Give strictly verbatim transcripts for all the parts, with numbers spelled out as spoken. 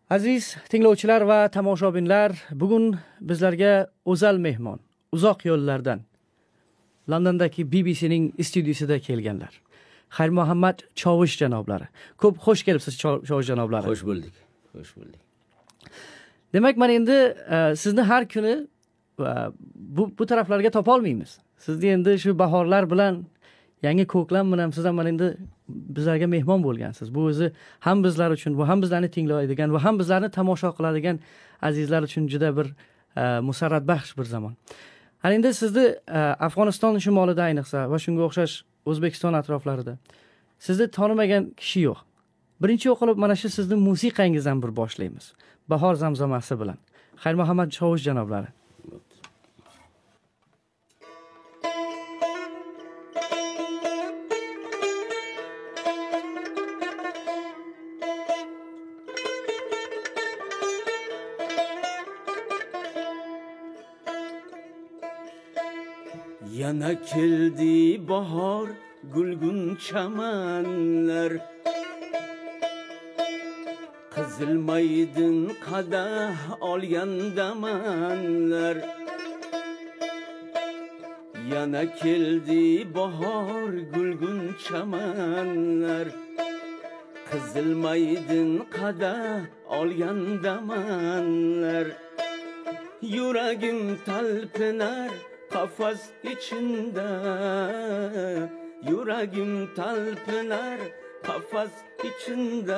Aziz tinglovchilar va tomoshabinlar, bugun bizlarga o'zal mehmon, uzoq yo'llardan Londondagi B B C'ning studiyasida kelganlar. Xayrmuhammad Chovush janoblari. Ko'p xush kelibsiz Chovush janoblari. Xush bo'ldik. Xush bo'ldik. Demak, men endi sizni har kuni bu bu taraflarga topa olmaymiz. Sizni endi shu bahorlar bilan yangi ko'klam bilan siz ham endi bizlarga mehmon bo'lgansiz. Bu o'zi ham bizlar uchun, bu ham bizlarni tinglaydigan va ham bizlarni tomosha qiladigan azizlar uchun juda bir musarratbaxsh bir zamon. Ana endi sizni Afg'oniston shimolida ayniqsa va shunga o'xshash O'zbekiston atroflarida sizni tanimagan kishi yo'q. Birinchi o'qilib mana shu sizning musiqangizdan bir boshlaymiz. Bahor zamzamasi bilan. Xayrmuhammad Chovush janoblari. Yana keldi bahor, gulgun chamanlar, qizilmaydin qadah olgan damanlar. Yana keldi bahor, gulgun chamanlar, qizilmaydin qadah olgan damanlar. Yuragim talpinar qafas içinde, yuragim talpinar qafas içinde.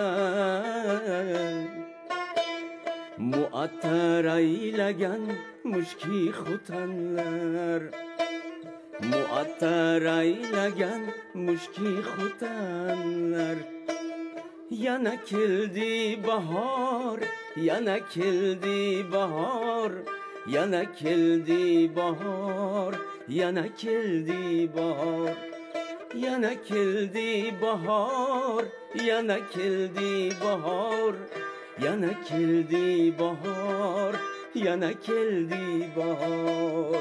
Muattar aylagan mushki xutanlar, muattar aylagan mushki xutanlar. Yana keldi bahor, yana keldi bahor, yana keldi bahor, yana keldi bahor, yana keldi bahor, yana keldi bahor, yana keldi bahor, yana keldi bahor.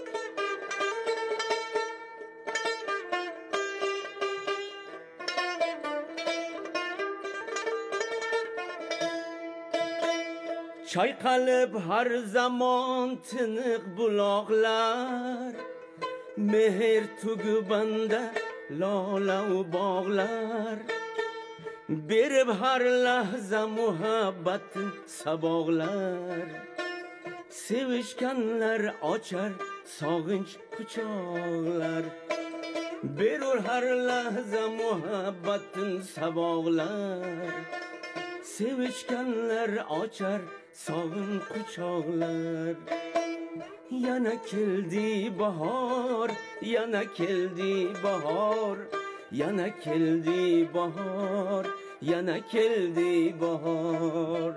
Çayqalib har zaman tiniq buloqlar, mehr tugubanda lola u bog'lar, berib har lahza muhabbatin sabog'lar. Sevishganlar ochar sog'inch quchoqlar, berur har lahza muhabbatin sabog'lar. Sevishganlar ochar sog'in quchoqlar. Yana keldi bahor, yana keldi bahor, yana keldi bahor, yana keldi bahor.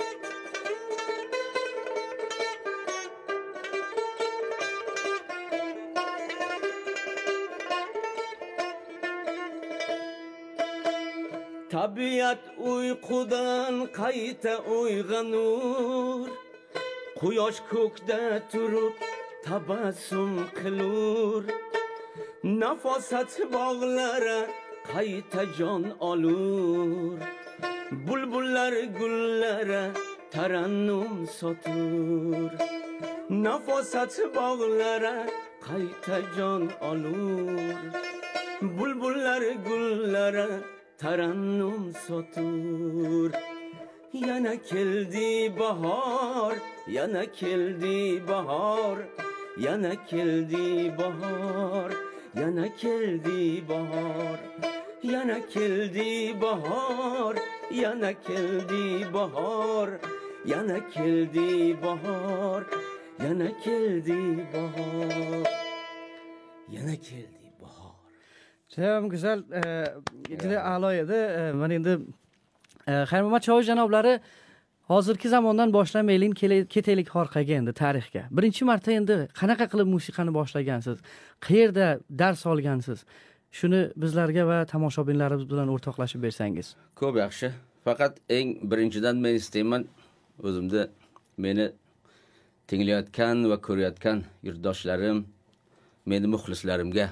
Tabiat uyqudan qayta uyg'onur, quyosh ko'kda turib tabassum qilur. Nafosat bog'lari qayta jon olur, bulbullar gullari tarannum sotur. Nafosat bog'lari qayta jon olur, bulbullar gullari tarannum sotur. Yana keldi bahor, yana keldi bahor, yana keldi bahor, yana keldi bahor. Yana keldi bahor, yana keldi bahor, yana keldi bahor, yana keldi bahor, yana keldi bahor. Juda güzel, juda a'lo edi. Mana endi Xayrmuhammad Chovush janoblari hozirgi zamondan boshlamaylik, ketaylik orqaga endi tarixga. Birinchi marta endi qanaqa qilib musiqani boshlagansiz? Qayerda dars olgansiz? Shuni bizlarga va tomoshabinlarimiz bilan o'rtoqlashib bersangiz. Ko'p yaxshi. Faqat eng birinchidan men istayman o'zimda meni tinglayotgan va ko'rayotgan yurtdoshlarim, meni muxlislarimga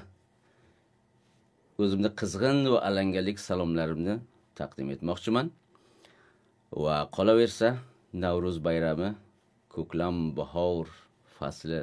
o'zimda qizg'in va alangalik salomlarimni taqdim etmoqchiman. va qolaversa Navro'z bayrami, ko'klam bahor fasli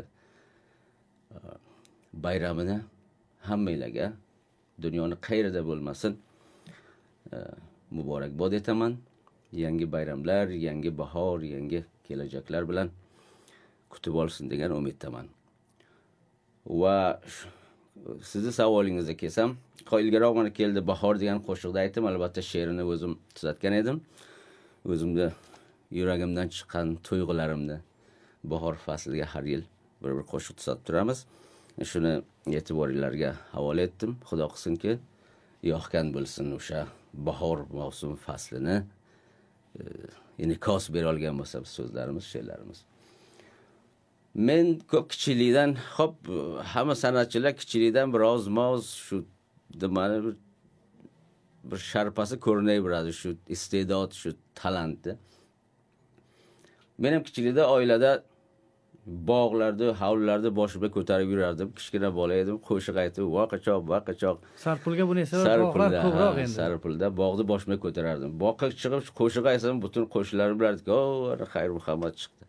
bayramini hammanglarga dunyoni qaerida bo'lmasin muborakbod etaman. Yangi bayramlar, yangi bahor, yangi kelajaklar bilan kutib olsin degan umiddaman. Va sizni savolingizga kelsam, ilgaroq mana keldi bahor degan qo'shiqda aytdim, albatta she'rini o'zim tuzatgan edim. O'zimda yuragimdan chiqqan tuyg'ularimni bahor fasliga har yil bir-bir qo'shiq tuzatib turamiz. Shuni e'tiboringizga havola etdim. Xudo qilsinki, yoqgan bo'lsin o'sha bahor mavsum faslini in'ikos bera olgan bo'lsa so'zlarimiz, she'rlarimiz. Men ko'p kichiklikdan, hop, hamma san'atchilar kichiklikdan biroz moz shu nimani bir, bir sharpasi ko'rinay beradi, shu iste'dod, shu talantni. Men ham kichiklikda oilada bog'larda, hovlilarda boshimga ko'tarib yurardim. Kichkina bola edim, qo'shiq aytib, voqachoq, voqachoq. Sarpulga buni esa bog'lar ko'proq endi. Sarpulda bog'ni boshimga ko'tarardim. Boqqa chiqib qo'shiq aytsam, butun qo'shiqlarim bilardi-ku, "O, Xayr Muhammad chiqdi."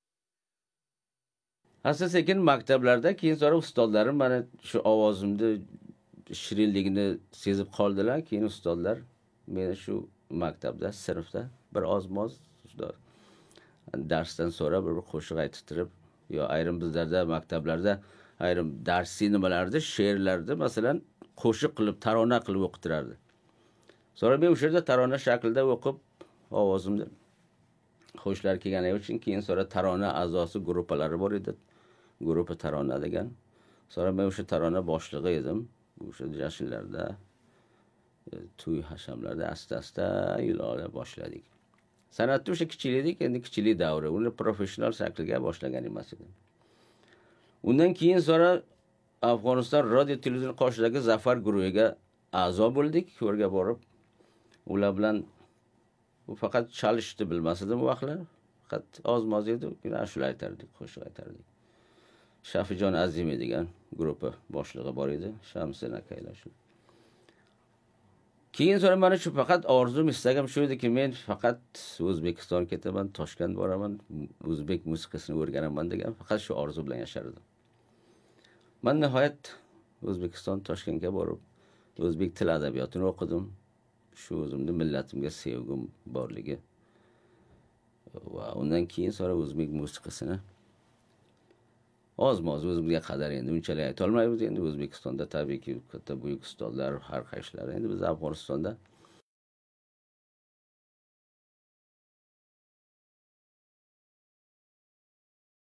Asta sekin maktablarda keyin sonra ustozlarim mana shu ovozimni shirinligini sezib qoldilar. Keyin ustozlar meni shu maktabda, sinfda bir ozmoz darsdan sonra bir qo'shiq ayttirib, yo ayrim bizlarda maktablarda ayrim darsiy nimalarda she'rlarda masalan qo'shiq qilib, tarona qilib o'qitirardi. Sonra men o'sha yerda tarona shaklida o'qib, ovozimni xushlar kelgani uchun keyin sonra tarona a'zosi guruhlari bor edi. Guruhi tarona degan. Sonra men o'sha tarona boshlig'i edim. O'sha jashinlarda, to'y hashamlarda asta-asta yo'la boshladik. San'atda o'sha kichiklik, endi kichiklik davri. Uni professional shaklga boshlagan emas edim. Undan keyin sonra Afg'oniston radio televizion qoshidagi Zafar guruhiga a'zo bo'ldik. Ko'rga borib, ular bilan u faqat chalishni bilmas edim u vaqtlar. Faqat oz-moz edi, ashula aytardik, qo'shiq aytardik. Shafijon Azimiy degan guruhi boshlig'i bor edi, Shamsin akaylar shu. Keyin sonra mana shu faqat orzum, istagim shu ediki, men faqat O'zbekiston ketaman, Toshkent boraman, o'zbek musiqasini o'rganaman degan faqat shu orzu bilan yashar edim. Men nihoyat O'zbekiston, Toshkentga borib, o'zbek tili adabiyotini o'qidim. Shu o'zimni millatimga sevgim borligi va undan keyin sonra o'zbek musiqasini oz-moz o'zimizga qadar endi unchalik ayta olmaymiz. Endi O'zbekistonda tabiiyki katta buyuk ustozlar, har qaysilari. Endi biz Afg'onistonda